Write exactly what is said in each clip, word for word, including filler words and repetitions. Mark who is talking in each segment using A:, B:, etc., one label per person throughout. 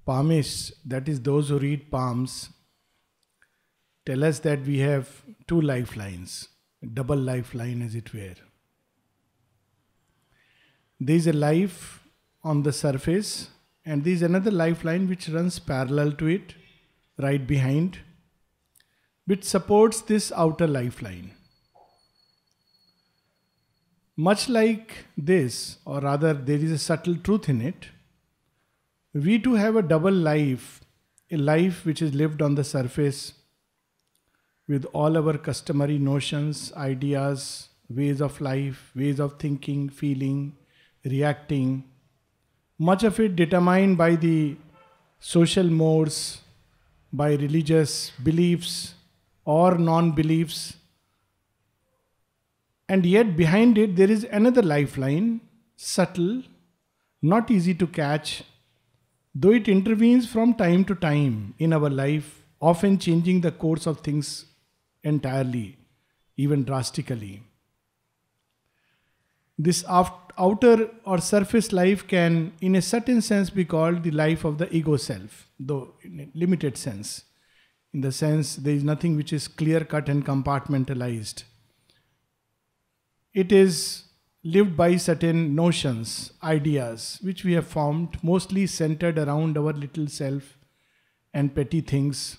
A: palmists, that is those who read palms, tell us that we have two lifelines, double lifeline as it were. There is a life on the surface and there is another lifeline which runs parallel to it, right behind, which supports this outer lifeline. Much like this, or rather there is a subtle truth in it, we too have a double life, a life which is lived on the surface with all our customary notions, ideas, ways of life, ways of thinking, feeling, reacting, much of it determined by the social modes, by religious beliefs or non-beliefs. And yet behind it there is another lifeline, subtle, not easy to catch, though it intervenes from time to time in our life, often changing the course of things entirely, even drastically. This outer or surface life can, in a certain sense, be called the life of the ego self, though in a limited sense. In the sense, there is nothing which is clear-cut and compartmentalized. It is lived by certain notions, ideas, which we have formed, mostly centered around our little self and petty things,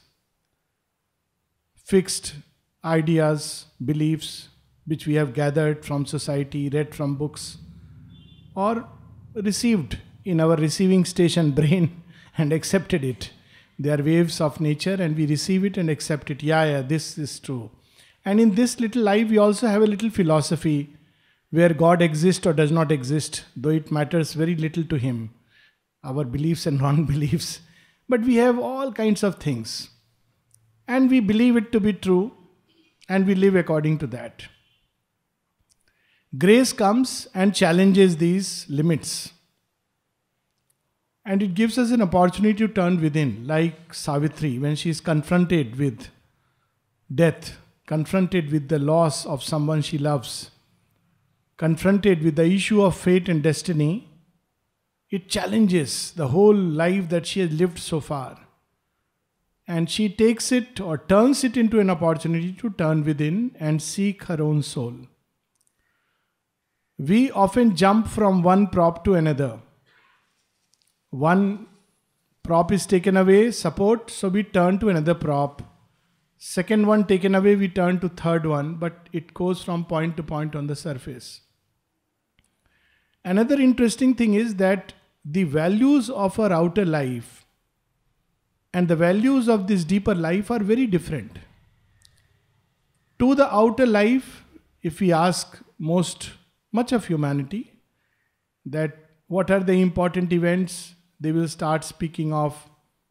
A: fixed ideas, beliefs, which we have gathered from society, read from books, or received in our receiving station brain and accepted it. They are waves of nature and we receive it and accept it. Yeah, yeah, this is true. And in this little life, we also have a little philosophy where God exists or does not exist, though it matters very little to Him, our beliefs and non-beliefs. But we have all kinds of things. And we believe it to be true and we live according to that. Grace comes and challenges these limits. And it gives us an opportunity to turn within, like Savitri, when she is confronted with death, confronted with the loss of someone she loves, confronted with the issue of fate and destiny. It challenges the whole life that she has lived so far. And she takes it or turns it into an opportunity to turn within and seek her own soul. We often jump from one prop to another. One prop is taken away, support, so we turn to another prop. Second one taken away, we turn to third one, but it goes from point to point on the surface. Another interesting thing is that the values of our outer life and the values of this deeper life are very different. To the outer life, if we ask most, much of humanity, that what are the important events, they will start speaking of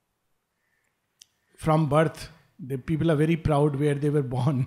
A: from birth. The people are very proud where they were born,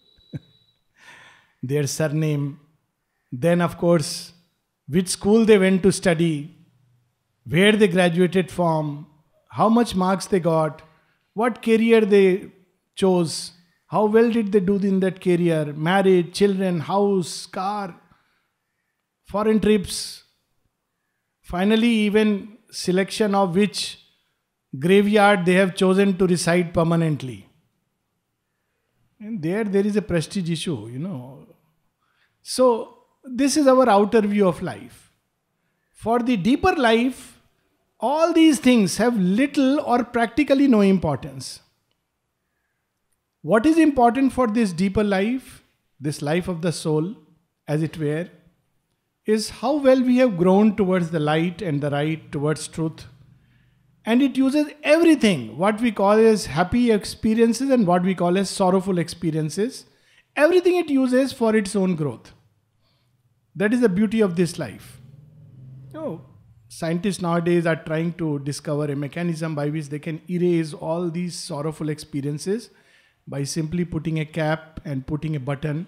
A: their surname. Then, of course, which school they went to study, where they graduated from, how much marks they got, what career they chose, how well did they do in that career, marriage, children, house, car, foreign trips, finally even selection of which graveyard they have chosen to reside permanently. And there, there is a prestige issue, you know. So, this is our outer view of life. For the deeper life, all these things have little or practically no importance. What is important for this deeper life, this life of the soul, as it were, is how well we have grown towards the light and the right, towards truth. And it uses everything, what we call as happy experiences and what we call as sorrowful experiences. Everything it uses for its own growth. That is the beauty of this life. You know, scientists nowadays are trying to discover a mechanism by which they can erase all these sorrowful experiences by simply putting a cap and putting a button.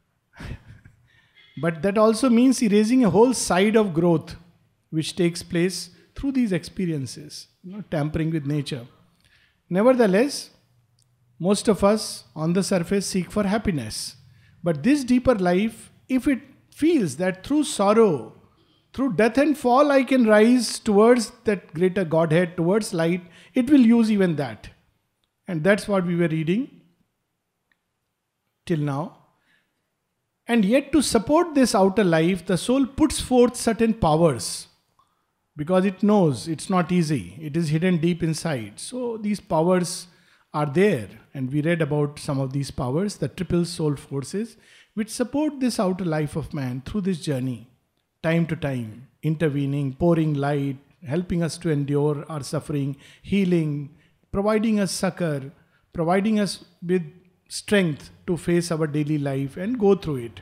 A: But that also means erasing a whole side of growth which takes place through these experiences, you know, tampering with nature. Nevertheless, most of us on the surface seek for happiness. But this deeper life, if it feels that through sorrow, Through death and fall, I can rise towards that greater Godhead, towards light. It will use even that. And that's what we were reading till now. And yet to support this outer life, the soul puts forth certain powers. Because it knows it's not easy. It is hidden deep inside. So these powers are there. And we read about some of these powers, the triple soul forces, which support this outer life of man through this journey. Time to time, intervening, pouring light, helping us to endure our suffering, healing, providing us succor, providing us with strength to face our daily life and go through it.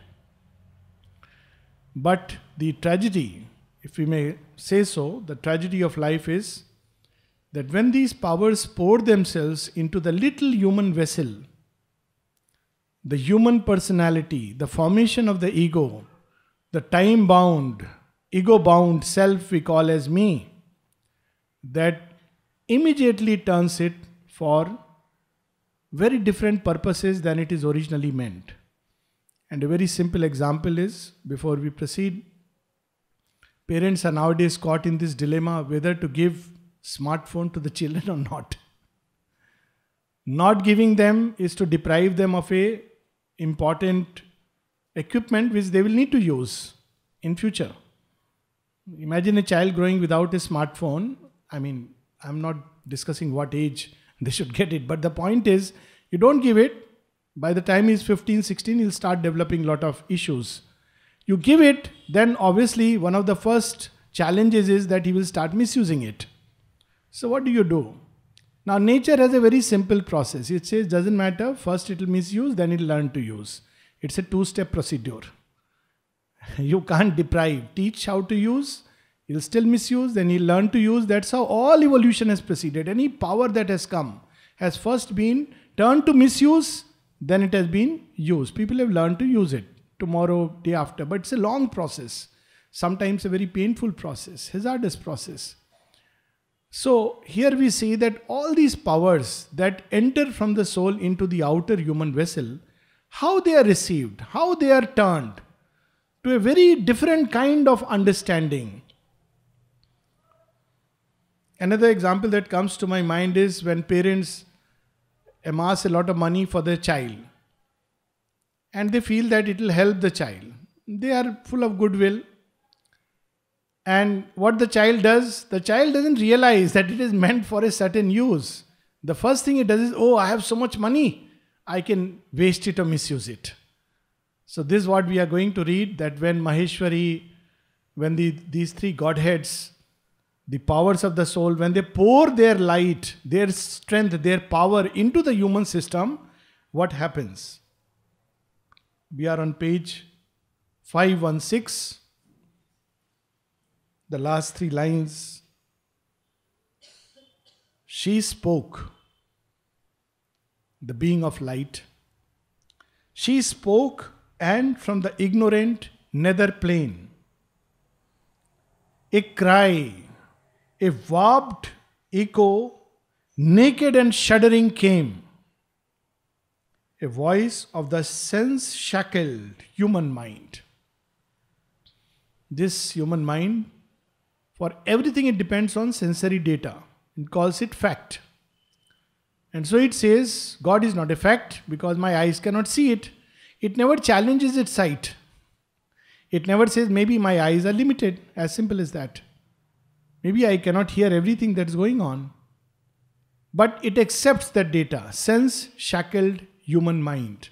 A: But the tragedy, if we may say so, the tragedy of life is that when these powers pour themselves into the little human vessel, the human personality, the formation of the ego, the time-bound, ego-bound self we call as me, that immediately turns it for very different purposes than it is originally meant. And a very simple example is, before we proceed, parents are nowadays caught in this dilemma whether to give smartphone to the children or not. Not giving them is to deprive them of a important equipment which they will need to use in future. Imagine a child growing without a smartphone. I mean, I'm not discussing what age they should get it, but the point is, you don't give it, by the time he's fifteen, sixteen, he'll start developing a lot of issues. You give it, then obviously one of the first challenges is that he will start misusing it. So what do you do? Now nature has a very simple process. It says, doesn't matter, first it will misuse, then it will learn to use. It's a two-step procedure. You can't deprive. Teach how to use, he'll still misuse, then he'll learn to use. That's how all evolution has proceeded. Any power that has come has first been turned to misuse, then it has been used. People have learned to use it tomorrow, day after. But it's a long process. Sometimes a very painful process, hazardous process. So here we see that all these powers that enter from the soul into the outer human vessel, how they are received, how they are turned to a very different kind of understanding. Another example that comes to my mind is when parents amass a lot of money for their child and they feel that it will help the child. They are full of goodwill. And what the child does, the child doesn't realize that it is meant for a certain use. The first thing it does is, oh, I have so much money, I can waste it or misuse it. So this is what we are going to read, that when Maheshwari, when the, these three Godheads, the powers of the soul, when they pour their light, their strength, their power into the human system, what happens? We are on page five one six. The last three lines. She spoke, the being of light. She spoke, and from the ignorant nether plane, a cry, a warped echo, naked and shuddering came. A voice of the sense-shackled human mind. This human mind, for everything it depends on sensory data. It calls it fact. And so it says, God is not a fact because my eyes cannot see it. It never challenges its sight. It never says, maybe my eyes are limited. As simple as that. Maybe I cannot hear everything that's going on. But it accepts that data. Sense-shackled human mind.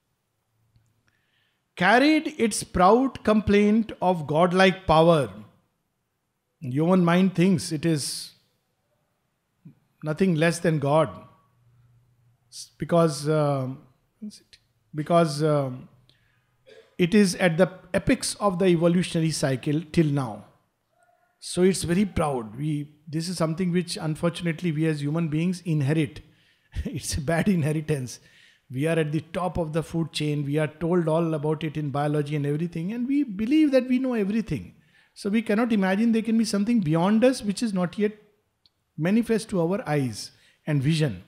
A: Carried its proud complaint of godlike power. Human mind thinks it is nothing less than God. Because, uh, because uh, it is at the apex of the evolutionary cycle till now. So it's very proud. We this is something which unfortunately we as human beings inherit. It's a bad inheritance. We are at the top of the food chain. We are told all about it in biology and everything. And we believe that we know everything. So we cannot imagine there can be something beyond us which is not yet manifest to our eyes and vision.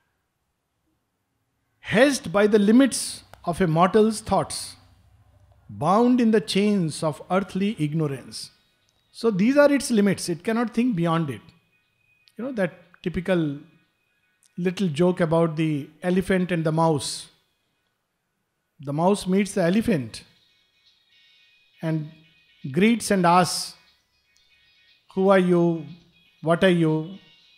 A: Hedged by the limits of a mortal's thoughts. bound in the chains of earthly ignorance. So these are its limits. It cannot think beyond it. You know that typical little joke about the elephant and the mouse. The mouse meets the elephant and greets and asks, "Who are you? What are you?"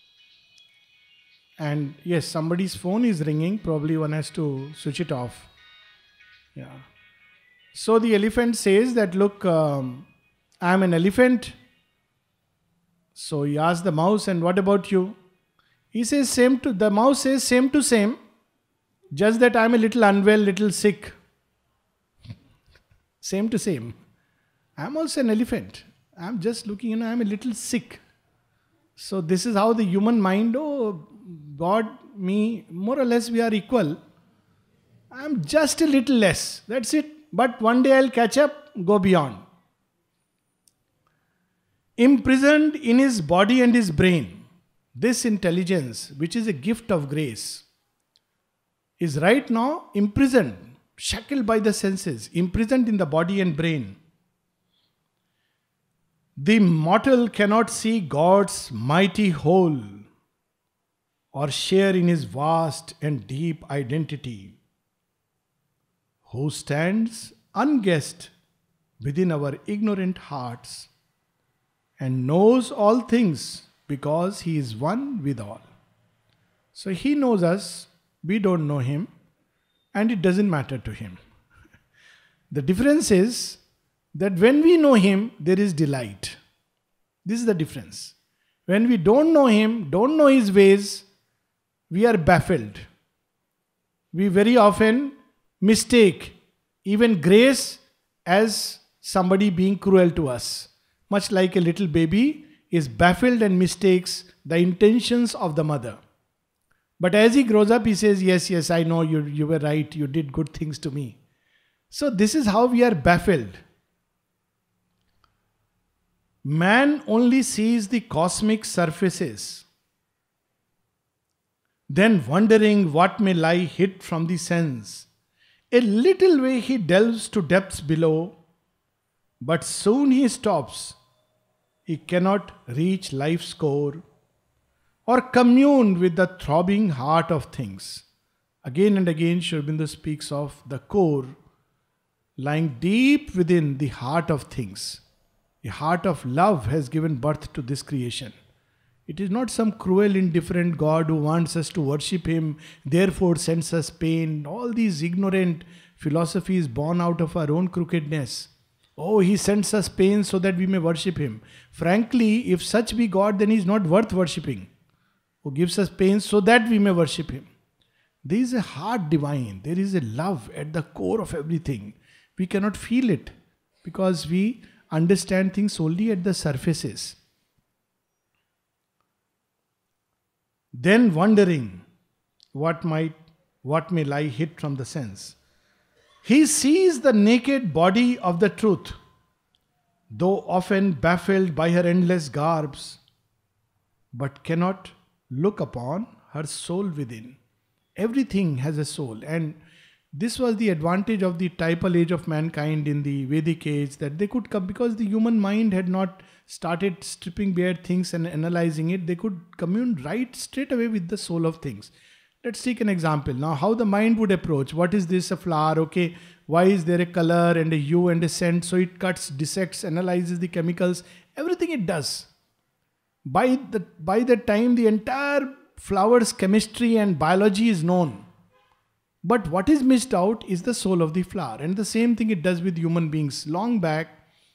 A: And yes, somebody's phone is ringing. Probably one has to switch it off. Yeah. So the elephant says that, "Look, um, I am an elephant." So he asks the mouse, "And what about you?" He says, "Same to," the mouse says, "Same to same. Just that I am a little unwell, little sick." Same to same. I am also an elephant. I am just looking, you know, I am a little sick. So this is how the human mind, oh, God, me, more or less we are equal. I am just a little less. That's it. But one day I'll catch up, go beyond. Imprisoned in his body and his brain, this intelligence, which is a gift of grace, is right now imprisoned, shackled by the senses, imprisoned in the body and brain. The mortal cannot see God's mighty whole or share in his vast and deep identity, who stands unguessed within our ignorant hearts and knows all things because he is one with all. So he knows us, we don't know him, and it doesn't matter to him. The difference is that when we know him, there is delight. This is the difference. When we don't know him, don't know his ways, we are baffled. We very often mistake even grace as somebody being cruel to us. Much like a little baby is baffled and mistakes the intentions of the mother. But as he grows up, he says, "Yes, yes, I know you, you were right. You did good things to me." So this is how we are baffled. Man only sees the cosmic surfaces, then wondering what may lie hid from the sense. A little way he delves to depths below, but soon he stops. He cannot reach life's core or commune with the throbbing heart of things. Again and again, Sri Aurobindo speaks of the core lying deep within the heart of things. A heart of love has given birth to this creation. It is not some cruel, indifferent God who wants us to worship him, therefore sends us pain. All these ignorant philosophies born out of our own crookedness. Oh, he sends us pain so that we may worship him. Frankly, if such be God, then he is not worth worshipping, who gives us pain so that we may worship him. There is a heart divine. There is a love at the core of everything. We cannot feel it because we understand things only at the surfaces. Then wondering what might, what may lie hid from the sense. He sees the naked body of the truth, though often baffled by her endless garbs, but cannot look upon her soul within. Everything has a soul, and this was the advantage of the typal age of mankind in the Vedic age, that they could come, because the human mind had not started stripping bare things and analyzing it, they could commune right straight away with the soul of things. Let's take an example. Now, how the mind would approach. What is this? A flower. Okay. Why is there a color and a hue and a scent? So it cuts, dissects, analyzes the chemicals. Everything it does. By the, by the time the entire flower's chemistry and biology is known. But what is missed out is the soul of the flower. And the same thing it does with human beings. Long back,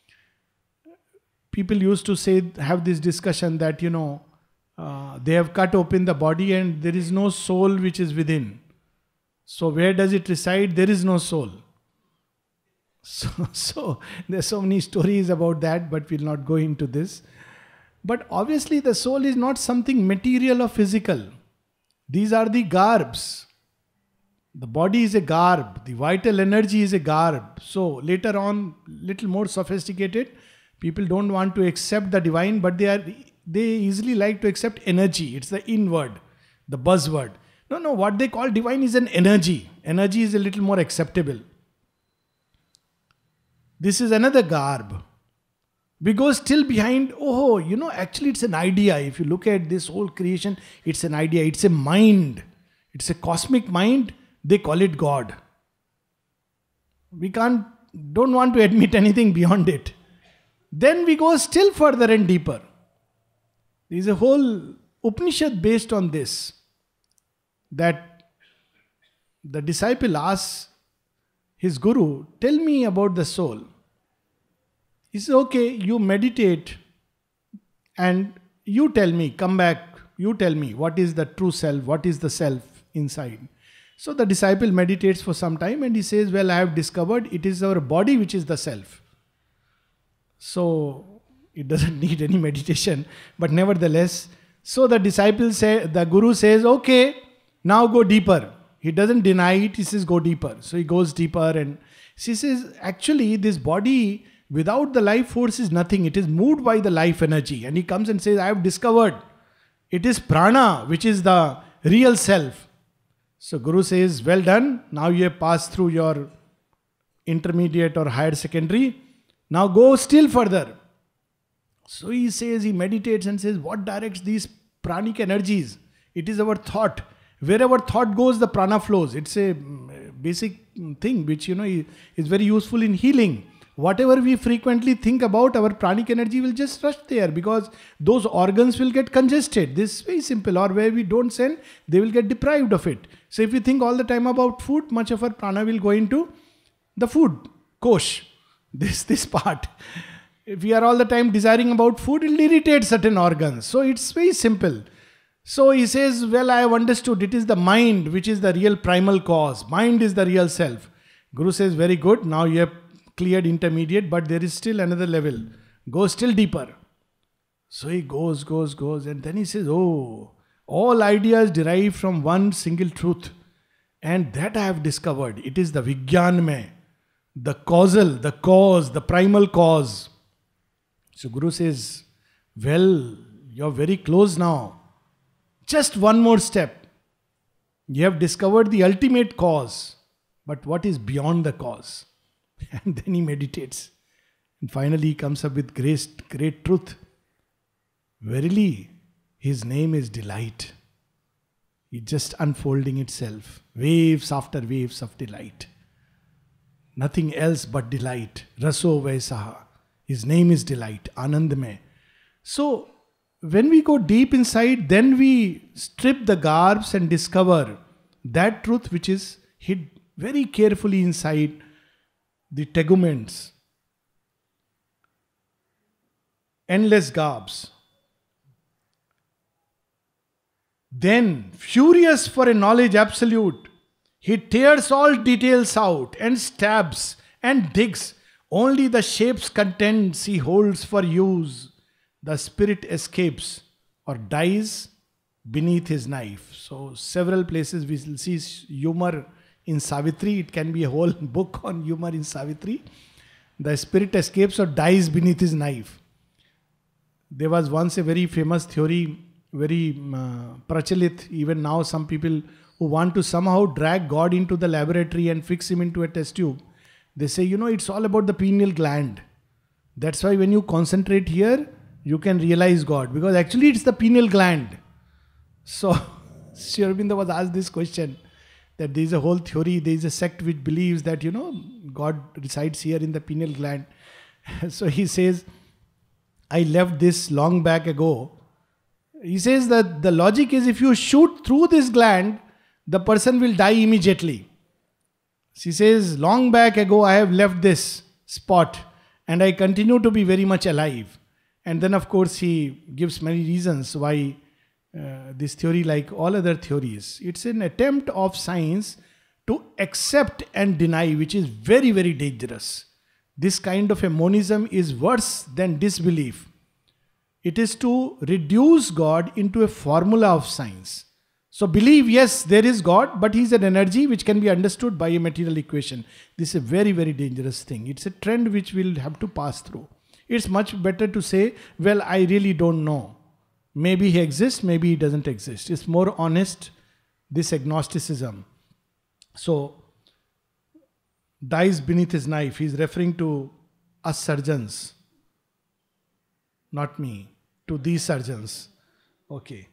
A: people used to say, have this discussion that, you know, Uh, they have cut open the body and there is no soul which is within. So where does it reside? There is no soul. So, so there are so many stories about that, but we'll not go into this. But obviously the soul is not something material or physical. These are the garbs. The body is a garb. The vital energy is a garb. So later on, little more sophisticated, people don't want to accept the divine, but they are... They easily like to accept energy. It's the in word, the buzzword. No, no, what they call divine is an energy. Energy is a little more acceptable. This is another garb. We go still behind, oh, you know, actually it's an idea. If you look at this whole creation, it's an idea. It's a mind. It's a cosmic mind. They call it God. We can't, don't want to admit anything beyond it. Then we go still further and deeper. There is a whole Upanishad based on this. That the disciple asks his guru, tell me about the soul. He says, okay, you meditate and you tell me, come back, you tell me what is the true self, what is the self inside. So the disciple meditates for some time and he says, well, I have discovered it is our body which is the self. So it doesn't need any meditation, but nevertheless, so the disciple say, the guru says, okay, now go deeper. He doesn't deny it, he says go deeper. So he goes deeper and she says, actually this body without the life force is nothing. It is moved by the life energy. And he comes and says, I have discovered it is prana which is the real self. So Guru says, well done. Now you have passed through your intermediate or higher secondary. Now go still further. So he says, he meditates and says, what directs these pranic energies? It is our thought. Wherever thought goes, the prana flows. It's a basic thing which, you know, is very useful in healing. Whatever we frequently think about, our pranic energy will just rush there because those organs will get congested. This is very simple. Or where we don't send, they will get deprived of it. So if we think all the time about food, much of our prana will go into the food, kosh, this, this part. If we are all the time desiring about food, it will irritate certain organs. So it's very simple. So he says, well, I have understood it is the mind which is the real primal cause. Mind is the real self. Guru says, very good. Now you have cleared intermediate, but there is still another level. Go still deeper. So he goes, goes, goes. And then he says, oh, all ideas derive from one single truth. And that I have discovered. It is the Vijnanmay, the causal, the cause, the primal cause. So Guru says, well, you're very close now. Just one more step. You have discovered the ultimate cause. But what is beyond the cause? And then he meditates. And finally he comes up with great, great truth. Verily, his name is delight. It's just unfolding itself. Waves after waves of delight. Nothing else but delight. Raso Vaisaha. His name is delight. Anandamay. So, when we go deep inside, then we strip the garbs and discover that truth which is hid very carefully inside the teguments. Endless garbs. Then, furious for a knowledge absolute, he tears all details out and stabs and digs. Only the shape's contents he holds for use. The spirit escapes or dies beneath his knife. So several places we will see humor in Savitri. It can be a whole book on humor in Savitri. The spirit escapes or dies beneath his knife. There was once a very famous theory, very uh, prachalit. Even now some people who want to somehow drag God into the laboratory and fix him into a test tube. They say, you know, it's all about the pineal gland. That's why when you concentrate here, you can realize God, because actually it's the pineal gland. So, Sri Aurobindo was asked this question, that there is a whole theory, there is a sect which believes that, you know, God resides here in the pineal gland. So he says, I left this long back ago. He says that the logic is if you shoot through this gland, the person will die immediately. She says, long back ago I have left this spot and I continue to be very much alive. And then of course he gives many reasons why uh, this theory, like all other theories, it's an attempt of science to accept and deny, which is very, very dangerous. This kind of a monism is worse than disbelief. It is to reduce God into a formula of science. So believe, yes, there is God, but he is an energy which can be understood by a material equation. This is a very, very dangerous thing. It's a trend which we'll have to pass through. It's much better to say, well, I really don't know. Maybe he exists, maybe he doesn't exist. It's more honest, this agnosticism. So, dies beneath his knife. He's referring to us surgeons. Not me. To these surgeons. Okay.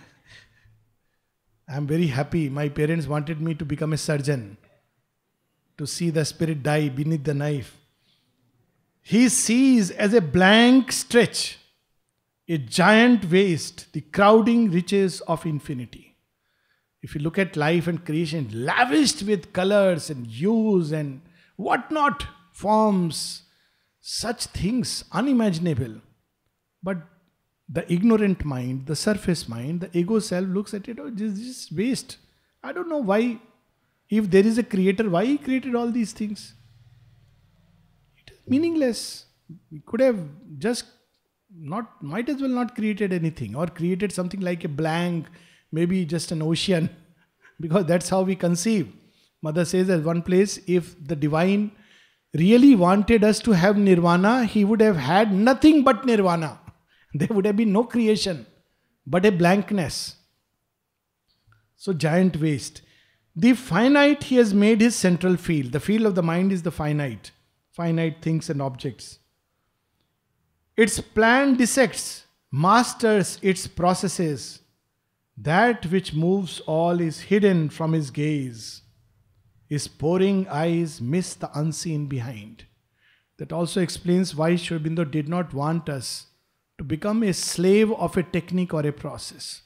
A: I am very happy. My parents wanted me to become a surgeon. To see the spirit die beneath the knife. He sees as a blank stretch, a giant waste, the crowding riches of infinity. If you look at life and creation, lavished with colors and hues and whatnot, forms, such things unimaginable. But the ignorant mind, the surface mind, the ego self looks at it, oh, this is just waste. I don't know why. If there is a creator, why he created all these things? It is meaningless. We could have just not, might as well not created anything, or created something like a blank, maybe just an ocean, because that's how we conceive. Mother says at one place, if the divine really wanted us to have nirvana, he would have had nothing but nirvana. There would have been no creation, but a blankness. So giant waste. The finite he has made his central field. The field of the mind is the finite. Finite things and objects. Its plan dissects, masters its processes. That which moves all is hidden from his gaze. His poring eyes miss the unseen behind. That also explains why Sri Aurobindo did not want us to become a slave of a technique or a process.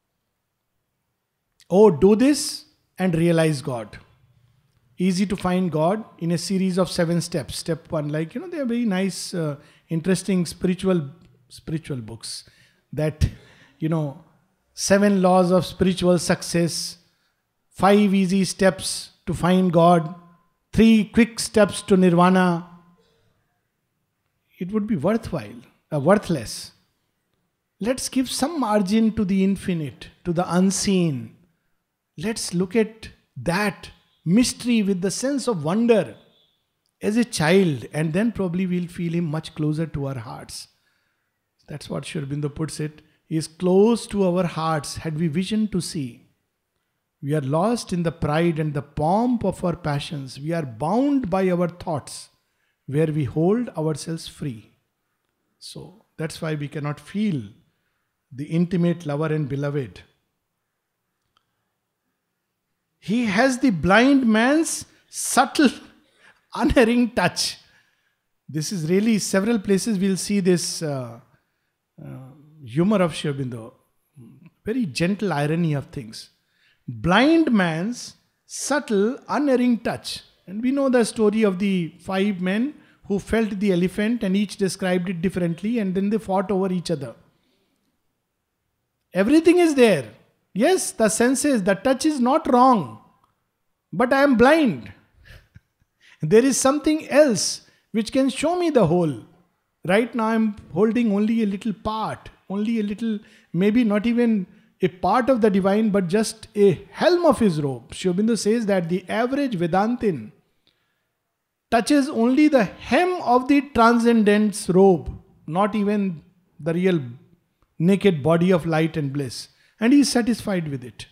A: Oh, do this and realize God. Easy to find God in a series of seven steps. Step one, like, you know, they are very nice, uh, interesting spiritual spiritual books. That, you know, seven laws of spiritual success, five easy steps to find God, three quick steps to nirvana. It would be worthwhile, uh, worthless. Let's give some margin to the infinite, to the unseen. Let's look at that mystery with the sense of wonder as a child, and then probably we'll feel him much closer to our hearts. That's what Sri Aurobindo puts it. He is close to our hearts had we vision to see. We are lost in the pride and the pomp of our passions. We are bound by our thoughts where we hold ourselves free. So that's why we cannot feel the intimate lover and beloved. He has the blind man's subtle, unerring touch. This is really, several places we'll see this uh, uh, humor of Sri Aurobindo. Very gentle irony of things. Blind man's subtle, unerring touch. And we know the story of the five men who felt the elephant and each described it differently, and then they fought over each other. Everything is there. Yes, the senses, the touch is not wrong. But I am blind. There is something else which can show me the whole. Right now I am holding only a little part. Only a little, maybe not even a part of the divine, but just a helm of his robe. Sri Aurobindo says that the average Vedantin touches only the hem of the transcendent's robe, not even the real naked body of light and bliss. And he is satisfied with it.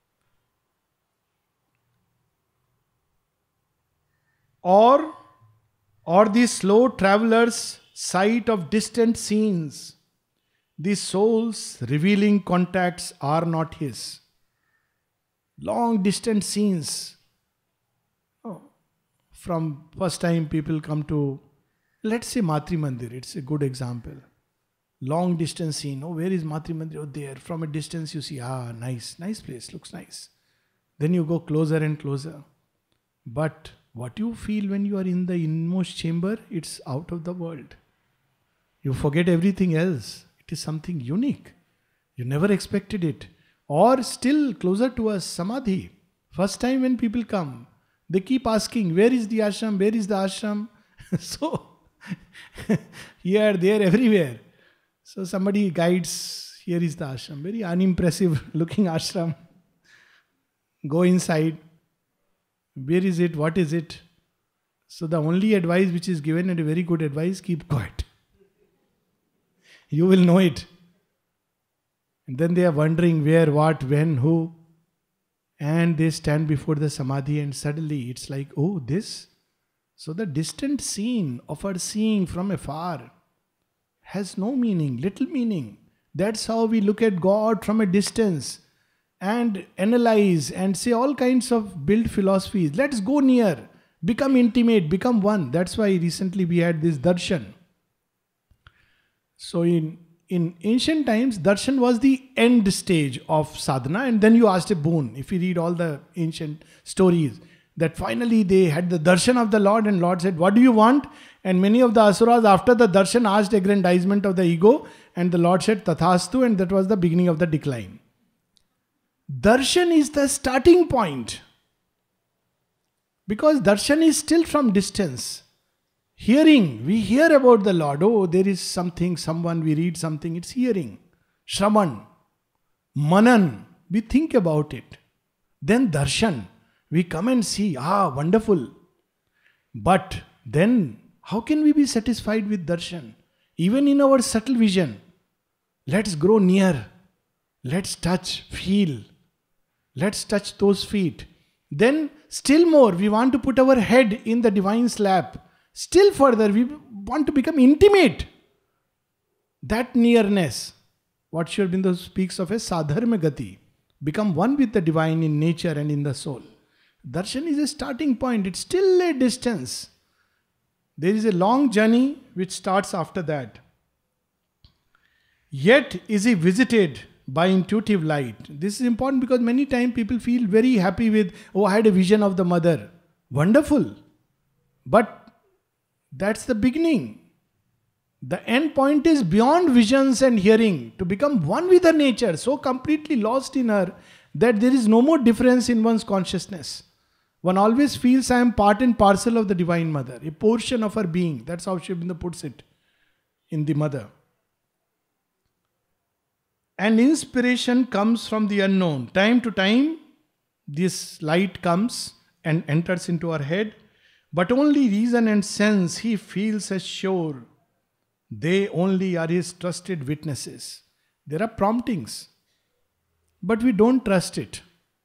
A: Or, or the slow traveler's sight of distant scenes. The soul's revealing contacts are not his. Long distant scenes. Oh, from first time people come to, let's say Matri Mandir, it's a good example. Long distance scene. Oh, where is Matri Mandir? Oh, there. From a distance you see, ah, nice, nice place, looks nice. Then you go closer and closer. But what you feel when you are in the inmost chamber, it's out of the world. You forget everything else. It is something unique. You never expected it. Or still closer to us, Samadhi. First time when people come, they keep asking, where is the ashram? Where is the ashram? So, here, there, everywhere. So somebody guides, here is the ashram. Very unimpressive looking ashram. Go inside. Where is it? What is it? So the only advice which is given, and a very good advice, keep quiet. You will know it. And then they are wondering where, what, when, who. And they stand before the Samadhi and suddenly it's like, oh, this? So the distant scene of her seeing from afar has no meaning, little meaning. That's how we look at God from a distance and analyze and say all kinds of build philosophies. Let's go near, become intimate, become one. That's why recently we had this darshan. So in, in ancient times, darshan was the end stage of sadhana, and then you asked a boon. If you read all the ancient stories, that finally they had the darshan of the Lord, and Lord said, what do you want? And many of the asuras after the darshan asked aggrandizement of the ego, and the Lord said tathastu, and that was the beginning of the decline. Darshan is the starting point. Because darshan is still from distance. Hearing, we hear about the Lord. Oh, there is something, someone, we read something, it's hearing. Shravan, manan, we think about it. Then darshan, we come and see, ah, wonderful. But then, how can we be satisfied with darshan? Even in our subtle vision, let's grow near. Let's touch, feel. Let's touch those feet. Then, still more, we want to put our head in the divine's lap. Still further, we want to become intimate. That nearness, what Sri Aurobindo speaks of as sadharma gati. Become one with the divine in nature and in the soul. Darshan is a starting point. It's still a distance. There is a long journey which starts after that. Yet is he visited by intuitive light. This is important because many times people feel very happy with, oh, I had a vision of the mother. Wonderful. But that's the beginning. The end point is beyond visions and hearing. To become one with her nature, so completely lost in her that there is no more difference in one's consciousness. One always feels I am part and parcel of the Divine Mother, a portion of her being. That's how Sri Aurobindo puts it in the Mother. And inspiration comes from the unknown. Time to time, this light comes and enters into our head. But only reason and sense he feels as sure. They only are his trusted witnesses. There are promptings, but we don't trust it.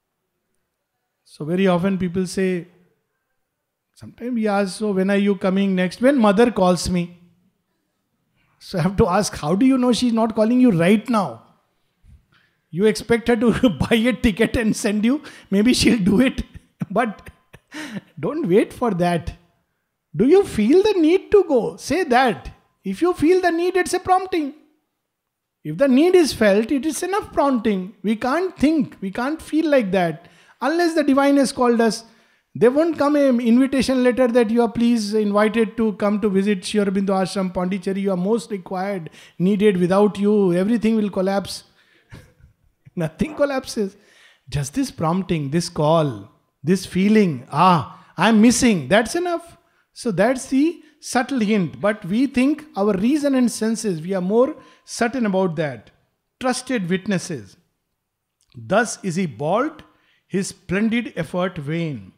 A: So very often people say, sometimes we ask, so when are you coming next? When mother calls me. So I have to ask, how do you know she's not calling you right now? You expect her to buy a ticket and send you. Maybe she'll do it. But don't wait for that. Do you feel the need to go? Say that. If you feel the need, it's a prompting. If the need is felt, it is enough prompting. We can't think, we can't feel like that. Unless the divine has called us. There won't come an invitation letter that you are please invited to come to visit Sri Aurobindo Ashram, Pondicherry. You are most required, needed. Without you, everything will collapse. Nothing collapses. Just this prompting, this call, this feeling, ah, I'm missing. That's enough. So that's the subtle hint. But we think our reason and senses, we are more certain about that. Trusted witnesses. Thus is he balked, his splendid effort vain.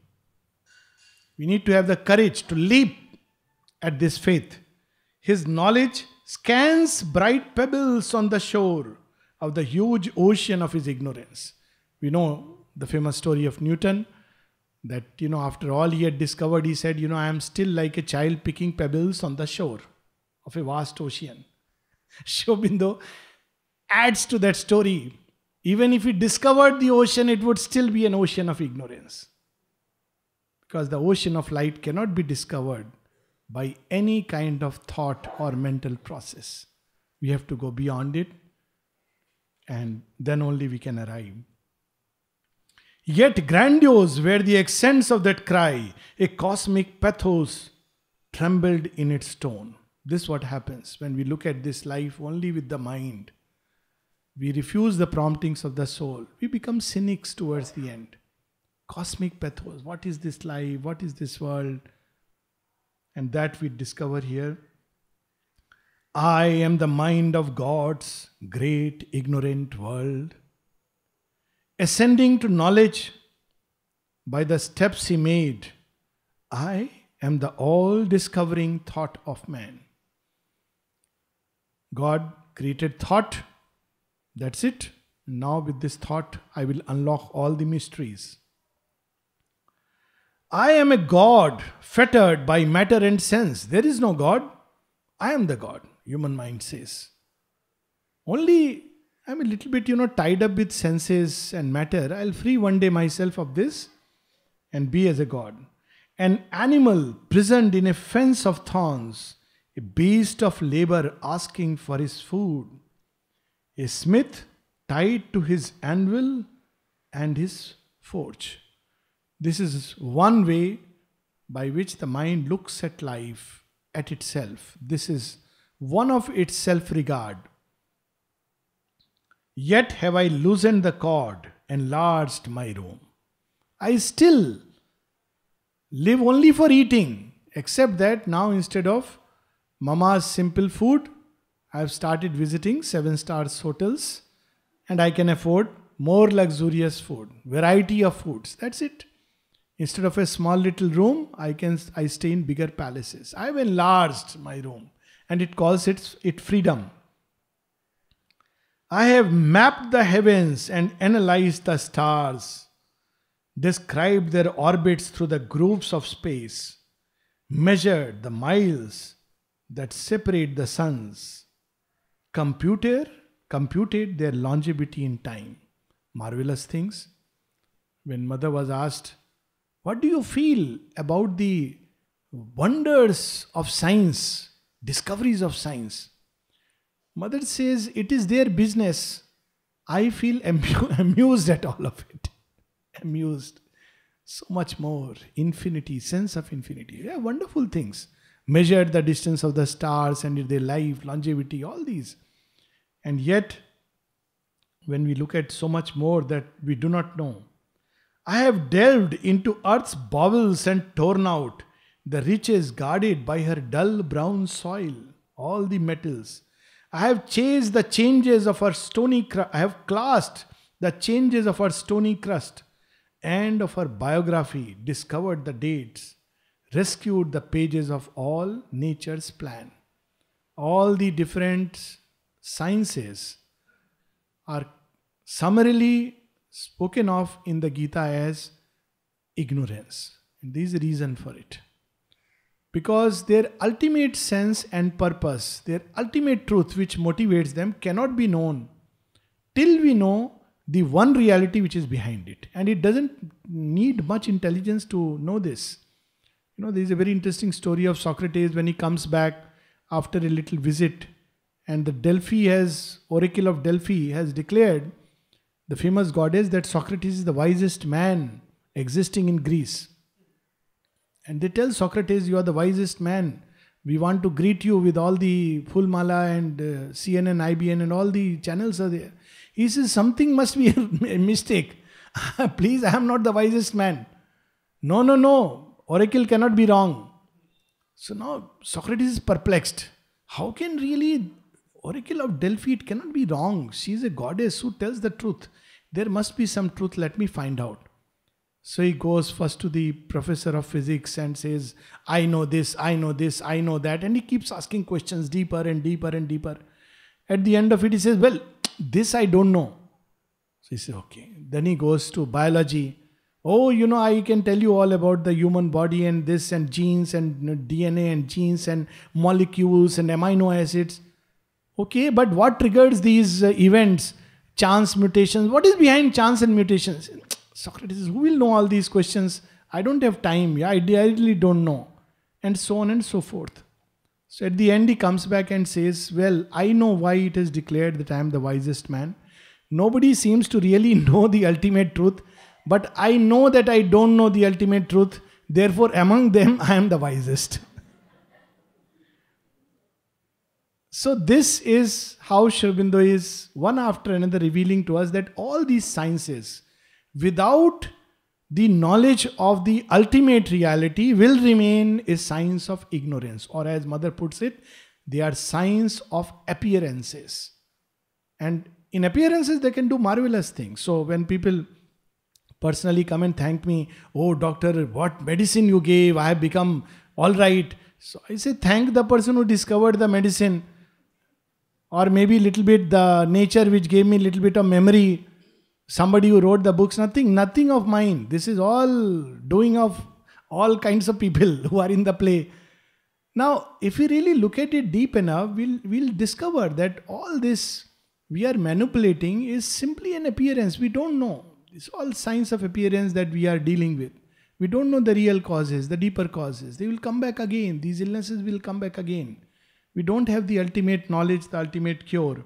A: We need to have the courage to leap at this faith. His knowledge scans bright pebbles on the shore of the huge ocean of his ignorance. We know the famous story of Newton, that, you know, after all he had discovered, he said, you know, I am still like a child picking pebbles on the shore of a vast ocean. Sri Aurobindo adds to that story. Even if he discovered the ocean, it would still be an ocean of ignorance. Because the ocean of light cannot be discovered by any kind of thought or mental process. We have to go beyond it, and then only we can arrive. Yet grandiose were the accents of that cry. A cosmic pathos trembled in its tone. This is what happens when we look at this life only with the mind. We refuse the promptings of the soul. We become cynics towards the end. Cosmic pathos. What is this life? What is this world? And that we discover here. I am the mind of God's great ignorant world. Ascending to knowledge by the steps he made, I am the all-discovering thought of man. God created thought. That's it. Now with this thought, I will unlock all the mysteries. I am a God fettered by matter and sense. There is no God. I am the God, human mind says. Only I'm a little bit, you know, tied up with senses and matter. I'll free one day myself of this and be as a God. An animal prisoned in a fence of thorns, a beast of labor asking for his food, a smith tied to his anvil and his forge. This is one way by which the mind looks at life, at itself. This is one of its self-regard. Yet have I loosened the cord, enlarged my room. I still live only for eating, except that now instead of mama's simple food, I have started visiting seven stars hotels and I can afford more luxurious food, variety of foods. That's it. Instead of a small little room, I can I stay in bigger palaces. I have enlarged my room and it calls it, it freedom. I have mapped the heavens and analyzed the stars, described their orbits through the grooves of space, measured the miles that separate the suns, computer, computed their longevity in time. Marvelous things. When mother was asked, what do you feel about the wonders of science, discoveries of science? Mother says, it is their business. I feel amu- amused at all of it. Amused. So much more. Infinity, sense of infinity. Yeah, wonderful things. Measured the distance of the stars and their life, longevity, all these. And yet, when we look at so much more that we do not know, I have delved into earth's bowels and torn out the riches guarded by her dull brown soil, all the metals. I have chased the changes of her stony crust. I have classed the changes of her stony crust and of her biography, discovered the dates, rescued the pages of all nature's plan. All the different sciences are summarily spoken of in the Gita as ignorance. And there is a reason for it. Because their ultimate sense and purpose, their ultimate truth which motivates them cannot be known till we know the one reality which is behind it. And it doesn't need much intelligence to know this. You know, there is a very interesting story of Socrates when he comes back after a little visit and the Delphi has, Oracle of Delphi has declared, the famous goddess, that Socrates is the wisest man existing in Greece. And they tell Socrates, you are the wisest man. We want to greet you with all the full mala and uh, C N N, I B N and all the channels are there. He says, something must be a mistake. Please, I am not the wisest man. No, no, no. Oracle cannot be wrong. So now Socrates is perplexed. How can really Oracle of Delphi, it cannot be wrong. She is a goddess who tells the truth. There must be some truth. Let me find out. So he goes first to the professor of physics and says, I know this, I know this, I know that. And he keeps asking questions deeper and deeper and deeper. At the end of it, he says, well, this I don't know. So he says, okay. Then he goes to biology. Oh, you know, I can tell you all about the human body and this and genes and D N A and genes and molecules and amino acids. Okay, but what triggers these uh, events? Chance, mutations. What is behind chance and mutations? Socrates says, who will know all these questions? I don't have time. Yeah, I really don't know. And so on and so forth. So at the end he comes back and says, well, I know why it is declared that I am the wisest man. Nobody seems to really know the ultimate truth. But I know that I don't know the ultimate truth. Therefore, among them, I am the wisest. So this is how Sri Aurobindo is one after another revealing to us that all these sciences, without the knowledge of the ultimate reality, will remain a science of ignorance. Or as Mother puts it, they are science of appearances. And in appearances, they can do marvelous things. So when people personally come and thank me, oh doctor, what medicine you gave, I have become all right. So I say, thank the person who discovered the medicine. Or maybe little bit the nature which gave me little bit of memory. Somebody who wrote the books, nothing, nothing of mine. This is all doing of all kinds of people who are in the play. Now, if we really look at it deep enough, we'll, we'll discover that all this we are manipulating is simply an appearance. We don't know. It's all signs of appearance that we are dealing with. We don't know the real causes, the deeper causes. They will come back again. These illnesses will come back again. We don't have the ultimate knowledge, the ultimate cure.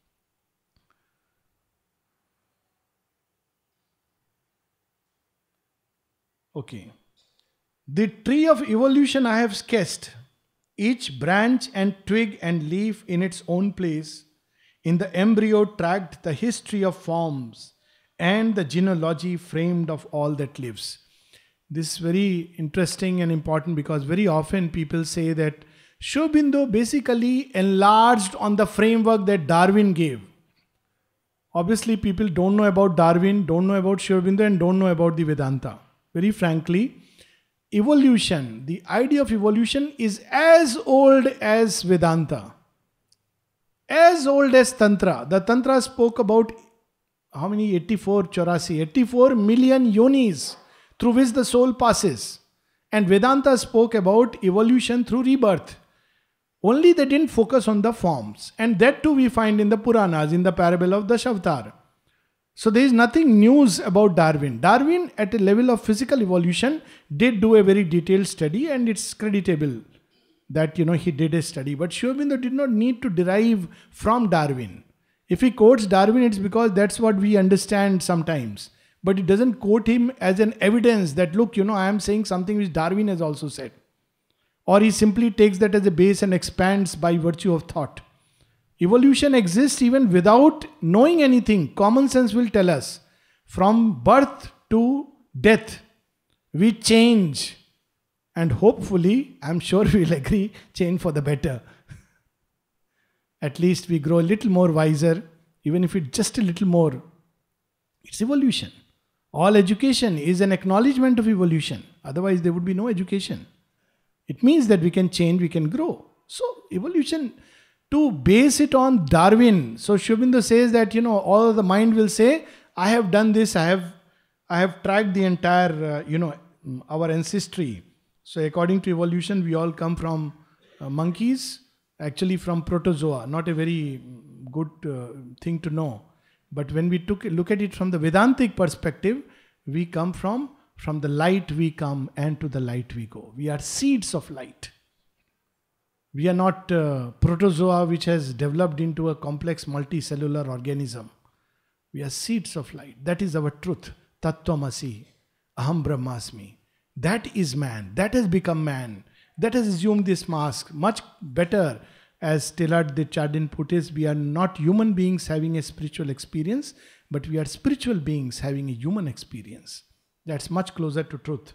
A: Okay. The tree of evolution I have sketched, each branch and twig and leaf in its own place. In the embryo tracked the history of forms and the genealogy framed of all that lives. This is very interesting and important because very often people say that Sri Aurobindo basically enlarged on the framework that Darwin gave. Obviously, people don't know about Darwin, don't know about Sri Aurobindo, and don't know about the Vedanta. Very frankly, evolution, the idea of evolution is as old as Vedanta. As old as Tantra. The Tantra spoke about how many? eighty-four, eighty-four, eighty-four million yonis through which the soul passes. And Vedanta spoke about evolution through rebirth. Only they didn't focus on the forms. And that too we find in the Puranas, in the parable of Dashavatar. So there is nothing news about Darwin. Darwin at a level of physical evolution did do a very detailed study, and it's creditable that, you know, he did a study. But Sri Aurobindo did not need to derive from Darwin. If he quotes Darwin, it's because that's what we understand sometimes. But it doesn't quote him as an evidence that, look, you know, I am saying something which Darwin has also said. Or he simply takes that as a base and expands by virtue of thought. Evolution exists even without knowing anything. Common sense will tell us. From birth to death, we change. And hopefully, I'm sure we'll agree, change for the better. At least we grow a little more wiser, even if it's just a little more. It's evolution. All education is an acknowledgement of evolution. Otherwise, there would be no education. It means that we can change, we can grow. So, evolution, to base it on Darwin. So, Sri Aurobindo says that, you know, all the mind will say, I have done this, I have, I have tracked the entire, uh, you know, our ancestry. So, according to evolution, we all come from uh, monkeys, actually from protozoa. Not a very good uh, thing to know. But when we took look at it from the Vedantic perspective, we come from, from the light we come and to the light we go. We are seeds of light. We are not uh, protozoa which has developed into a complex multicellular organism. We are seeds of light. That is our truth. Tattvamasi, Aham Brahmasmi. That is man. That has become man. That has assumed this mask. Much better, as Teilhard de Chardin put it, we are not human beings having a spiritual experience, but we are spiritual beings having a human experience. That's much closer to truth.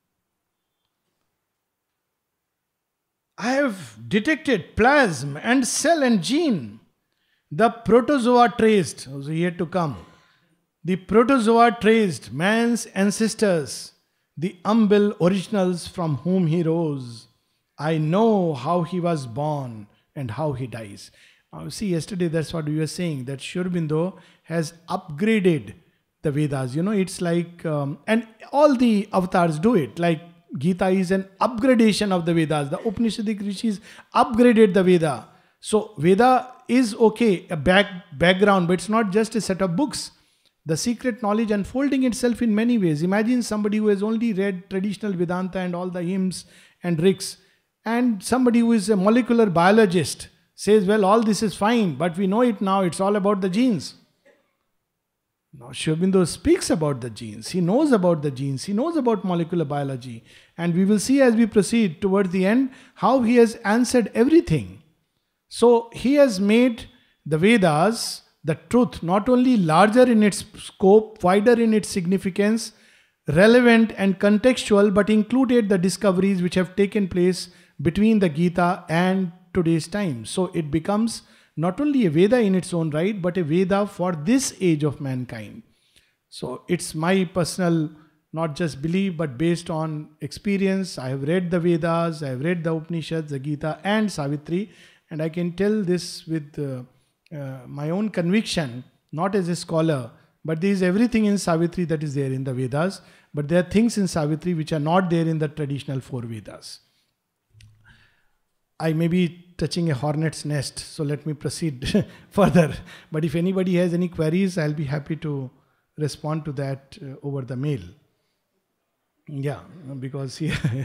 A: I have detected plasm and cell and gene. The protozoa traced, also yet to come. The protozoa traced man's ancestors, the umbel originals from whom he rose. I know how he was born and how he dies. Now, see, yesterday that's what we were saying, that Sri Aurobindo has upgraded the Vedas. You know, it's like, um, and all the avatars do it, like Gita is an upgradation of the Vedas. The Upanishadic rishis upgraded the Veda. So Veda is okay, a back, background, but it's not just a set of books. The secret knowledge unfolding itself in many ways. Imagine somebody who has only read traditional Vedanta and all the hymns and riks, and somebody who is a molecular biologist says, well, all this is fine, but we know it now, it's all about the genes. Now, Sri Aurobindo speaks about the genes. He knows about the genes. He knows about molecular biology. And we will see as we proceed towards the end how he has answered everything. So, he has made the Vedas, the truth, not only larger in its scope, wider in its significance, relevant and contextual, but included the discoveries which have taken place between the Gita and today's time. So, it becomes not only a Veda in its own right, but a Veda for this age of mankind. So it's my personal, not just belief, but based on experience. I have read the Vedas, I have read the Upanishads, the Gita and Savitri, and I can tell this with uh, uh, my own conviction, not as a scholar, But there is everything in Savitri that is there in the Vedas. But there are things in Savitri which are not there in the traditional four Vedas. I may be touching a hornet's nest, so let me proceed further. But if anybody has any queries, I'll be happy to respond to that uh, over the mail. Yeah, because here...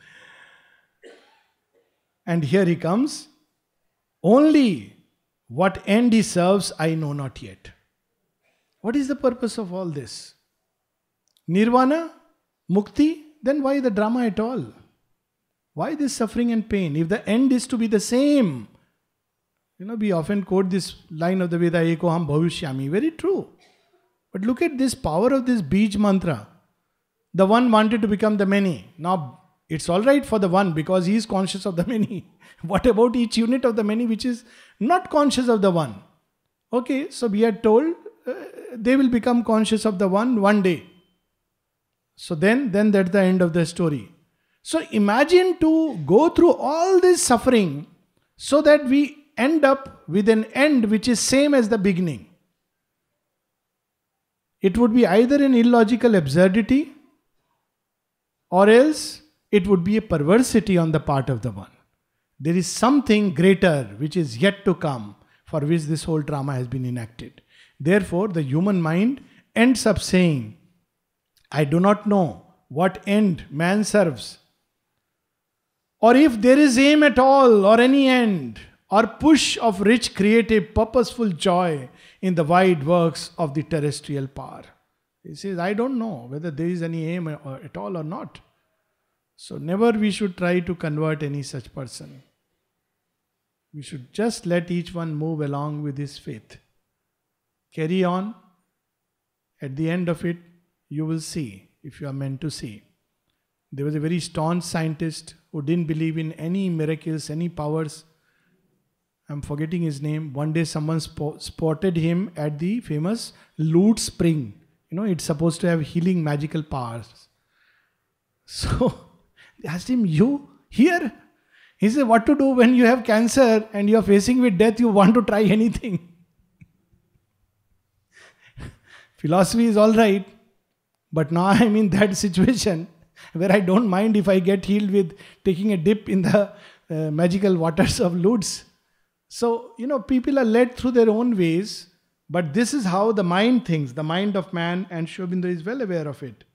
A: and here he comes. Only what end he serves, I know not yet. What is the purpose of all this? Nirvana? Mukti? Then why the drama at all? Why this suffering and pain? If the end is to be the same. You know, we often quote this line of the Veda, Eko ham bhavishyami. Very true. But look at this power of this Bij mantra. The one wanted to become the many. Now, it's all right for the one because he is conscious of the many. What about each unit of the many which is not conscious of the one? Okay, so we are told uh, they will become conscious of the one one day. So then, then that's the end of the story. So imagine to go through all this suffering so that we end up with an end which is same as the beginning. It would be either an illogical absurdity or else it would be a perversity on the part of the one. There is something greater which is yet to come for which this whole drama has been enacted. Therefore, the human mind ends up saying, I do not know what end man serves, or if there is aim at all or any end or push of rich creative purposeful joy in the wide works of the terrestrial power. He says, I don't know whether there is any aim at all or not. So never we should try to convert any such person. We should just let each one move along with his faith. Carry on. At the end of it, you will see, if you are meant to see. There was a very staunch scientist who didn't believe in any miracles, any powers. I'm forgetting his name. One day someone spo- spotted him at the famous Loot Spring. You know, it's supposed to have healing magical powers. So they asked him, you here? He said, what to do when you have cancer and you are facing with death, you want to try anything. Philosophy is all right. But now I'm in that situation where I don't mind if I get healed with taking a dip in the uh, magical waters of Loots. So, you know, people are led through their own ways, but this is how the mind thinks, the mind of man, and Sri Aurobindo is well aware of it.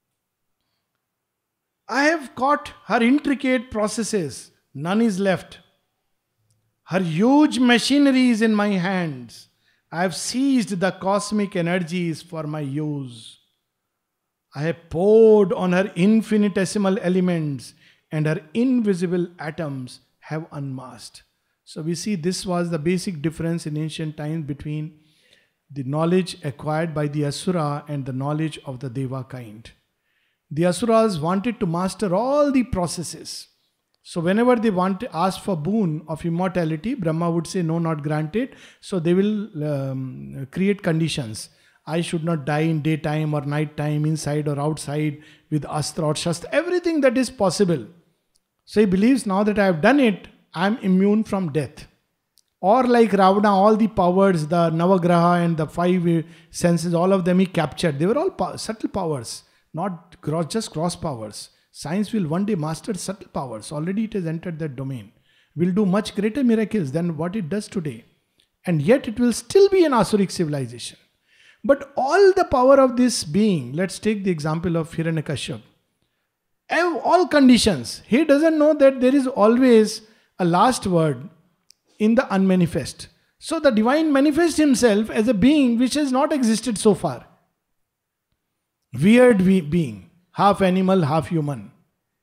A: I have caught her intricate processes, none is left. Her huge machinery is in my hands. I have seized the cosmic energies for my use. I have poured on her infinitesimal elements and her invisible atoms have unmasked. So we see this was the basic difference in ancient times between the knowledge acquired by the Asura and the knowledge of the Deva kind. The Asuras wanted to master all the processes. So whenever they want to ask for boon of immortality, Brahma would say no, not granted. So they will um, create conditions. I should not die in daytime or night time, inside or outside, with astra or shastra, everything that is possible. So he believes now that I have done it, I am immune from death. Or like Ravana, all the powers, the Navagraha and the five senses, all of them he captured. They were all pow- subtle powers, not gross, just gross powers. Science will one day master subtle powers. Already it has entered that domain. Will do much greater miracles than what it does today. And yet it will still be an Asuric civilization. But all the power of this being, let's take the example of Hiranyakashipu. All conditions, he doesn't know that there is always a last word in the unmanifest. So the divine manifests himself as a being which has not existed so far. Weird being, half animal, half human.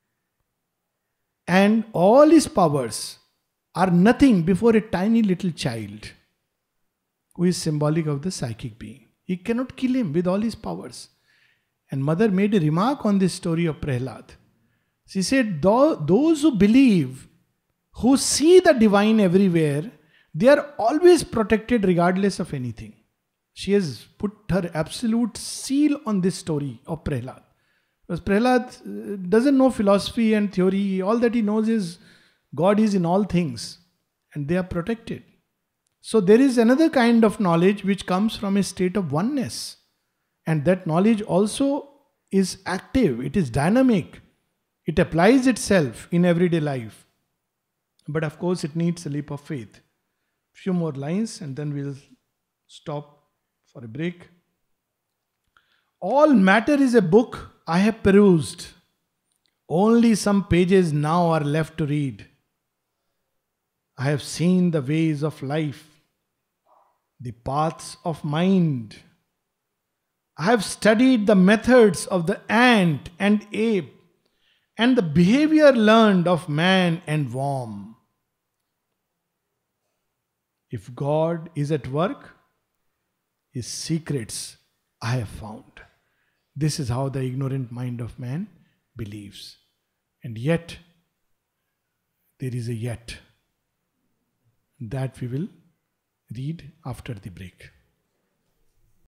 A: And all his powers are nothing before a tiny little child who is symbolic of the psychic being. He cannot kill him with all his powers. And mother made a remark on this story of Prahlad. She said, those who believe, who see the divine everywhere, they are always protected regardless of anything. She has put her absolute seal on this story of Prahlad. Because Prahlad doesn't know philosophy and theory. All that he knows is God is in all things. And they are protected. So there is another kind of knowledge which comes from a state of oneness. And that knowledge also is active, it is dynamic, it applies itself in everyday life. But of course, it needs a leap of faith. Few more lines and then we'll stop for a break. All matter is a book I have perused. Only some pages now are left to read. I have seen the ways of life, the paths of mind. I have studied the methods of the ant and ape, and the behavior learned of man and worm. If God is at work, His secrets I have found. This is how the ignorant mind of man believes. And yet, there is a yet. That we will read after the break.